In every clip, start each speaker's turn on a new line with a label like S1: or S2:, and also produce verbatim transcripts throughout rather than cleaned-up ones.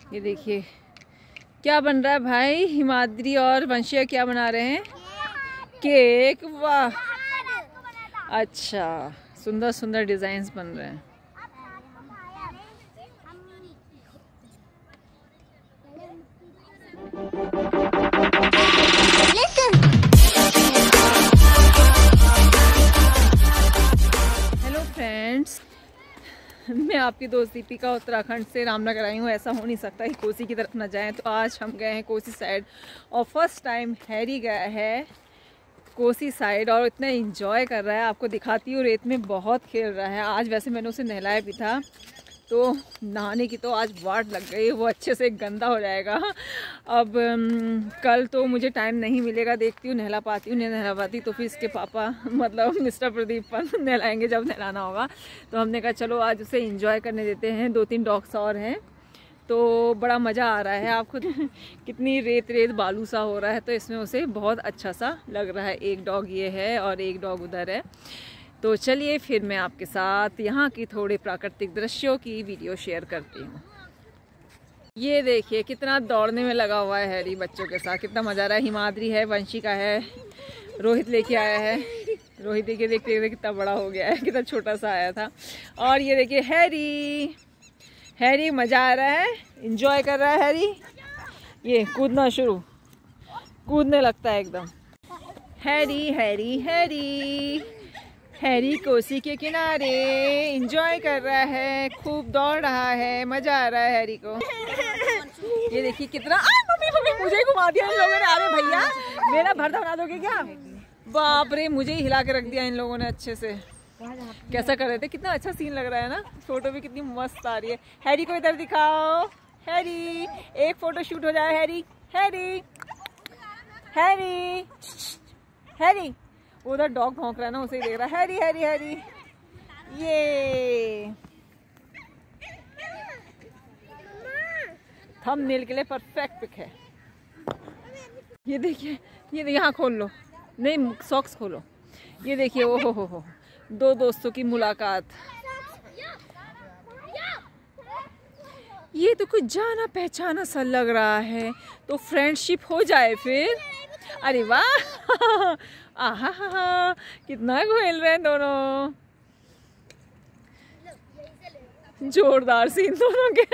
S1: ये देखिए क्या बन रहा है भाई। हिमाद्री और वंशिया क्या बना रहे हैं? केक। वाह, अच्छा, सुंदर सुंदर डिजाइन्स बन रहे हैं। हेलो फ्रेंड्स, मैं आपकी दोस्त दीपिका उत्तराखंड से रामनगर आई हूँ। ऐसा हो नहीं सकता कि कोसी की तरफ ना जाएं, तो आज हम गए हैं कोसी साइड और फर्स्ट टाइम हैरी गया है कोसी साइड और इतना एंजॉय कर रहा है। आपको दिखाती हूँ, रेत में बहुत खेल रहा है। आज वैसे मैंने उसे नहलाया भी था, तो नहाने की तो आज वाट लग गई, वो अच्छे से गंदा हो जाएगा। अब कल तो मुझे टाइम नहीं मिलेगा, देखती हूँ नहला पाती हूँ, नहीं नहला पाती तो फिर इसके पापा मतलब मिस्टर प्रदीप पर नहलाएंगे जब नहलाना होगा। तो हमने कहा चलो आज उसे एंजॉय करने देते हैं। दो तीन डॉग्स और हैं तो बड़ा मज़ा आ रहा है। आप खुद कितनी रेत रेत बालू सा हो रहा है, तो इसमें उसे बहुत अच्छा सा लग रहा है। एक डॉग ये है और एक डॉग उधर है। तो चलिए फिर मैं आपके साथ यहाँ की थोड़े प्राकृतिक दृश्यों की वीडियो शेयर करती हूँ। ये देखिए कितना दौड़ने में लगा हुआ है हैरी बच्चों के साथ, कितना मज़ा आ रहा है। हिमाद्री है, वंशिका है, रोहित लेके आया है। रोहित देखिए देखते देखते कितना बड़ा हो गया है, कितना छोटा सा आया था। और ये देखिए हैरी, हैरी मज़ा आ रहा है, एंजॉय कर रहा है हैरी। ये कूदना शुरू, कूदने लगता है एकदम। Harry Harry Harry Harry Kosi के किनारे एंजॉय कर रहा है, खूब दौड़ रहा है, मजा आ रहा है हैरी को। ये देखिए कितना आ, मम्मी मम्मी मुझे ही घुमा दिया इन लोगों ने। अरे भैया मेरा भरता बना दोगे क्या? बाप रे, मुझे ही हिला के रख दिया इन लोगों ने अच्छे से। कैसा कर रहे थे, कितना अच्छा सीन लग रहा है ना। फोटो भी कितनी मस्त आ रही है। हैरी को इधर दिखाओ, हैरी एक फोटो शूट हो जाए। हैरी हैरी हैरी हैरी उधर डॉग भौंक रहा है ना, उसे ही देख रहा है। हैरी हैरी हैरी ये थंबनेल के लिए परफेक्ट पिक है। ये देखिए, ये यहाँ खोल लो, नहीं सॉक्स खोलो। ये देखिए, ओ हो हो हो दो दोस्तों की मुलाकात। ये तो कुछ जाना पहचाना सा लग रहा है, तो फ्रेंडशिप हो जाए फिर। अरे वाह, आहा हा हा कितना खेल रहे हैं दोनों, जोरदार सीन दोनों के।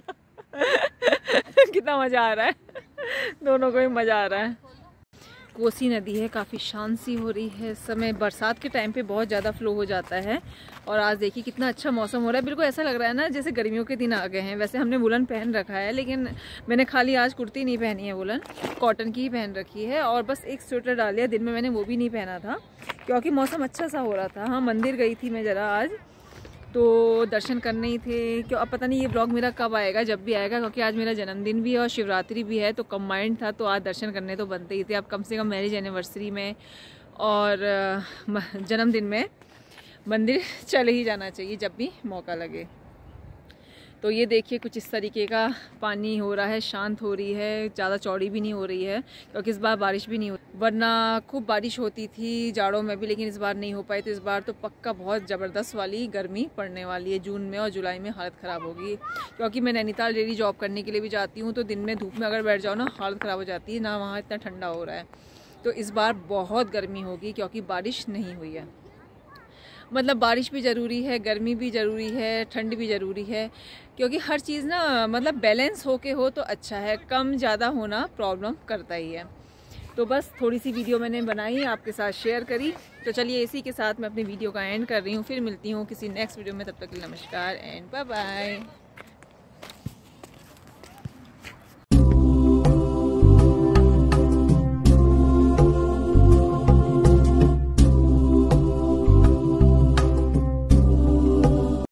S1: कितना मजा आ रहा है, दोनों को ही मजा आ रहा है। कोसी नदी है, काफ़ी शांत सी हो रही है इस समय। बरसात के टाइम पे बहुत ज़्यादा फ्लो हो जाता है। और आज देखिए कितना अच्छा मौसम हो रहा है। बिल्कुल ऐसा लग रहा है ना जैसे गर्मियों के दिन आ गए हैं। वैसे हमने वुलन पहन रखा है, लेकिन मैंने खाली आज कुर्ती नहीं पहनी है, वुलन कॉटन की ही पहन रखी है। और बस एक स्वेटर डाल लिया, दिन में मैंने वो भी नहीं पहना था क्योंकि मौसम अच्छा सा हो रहा था। हाँ, मंदिर गई थी मैं ज़रा आज, तो दर्शन करने ही थे। क्यों अब पता नहीं ये ब्लॉग मेरा कब आएगा, जब भी आएगा, क्योंकि आज मेरा जन्मदिन भी है और शिवरात्रि भी है, तो कंबाइंड था। तो आज दर्शन करने तो बनते ही थे। अब कम से कम मैरिज एनिवर्सरी में और जन्मदिन में मंदिर चले ही जाना चाहिए जब भी मौका लगे। तो ये देखिए कुछ इस तरीके का पानी हो रहा है, शांत हो रही है, ज़्यादा चौड़ी भी नहीं हो रही है क्योंकि इस बार बारिश भी नहीं हो। वरना खूब बारिश होती थी जाड़ों में भी, लेकिन इस बार नहीं हो पाई। तो इस बार तो पक्का बहुत ज़बरदस्त वाली गर्मी पड़ने वाली है। जून में और जुलाई में हालत ख़राब होगी, क्योंकि मैं नैनीताल डेली जॉब करने के लिए भी जाती हूँ। तो दिन में धूप में अगर बैठ जाओ ना, हालत ख़राब हो जाती है ना, वहाँ इतना ठंडा हो रहा है। तो इस बार बहुत गर्मी होगी क्योंकि बारिश नहीं हुई है। मतलब बारिश भी ज़रूरी है, गर्मी भी ज़रूरी है, ठंड भी ज़रूरी है, क्योंकि हर चीज़ ना मतलब बैलेंस होके हो तो अच्छा है। कम ज़्यादा होना प्रॉब्लम करता ही है। तो बस थोड़ी सी वीडियो मैंने बनाई, आपके साथ शेयर करी। तो चलिए इसी के साथ मैं अपनी वीडियो का एंड कर रही हूँ। फिर मिलती हूँ किसी नेक्स्ट वीडियो में, तब तक के लिए नमस्कार एंड बाय बाय।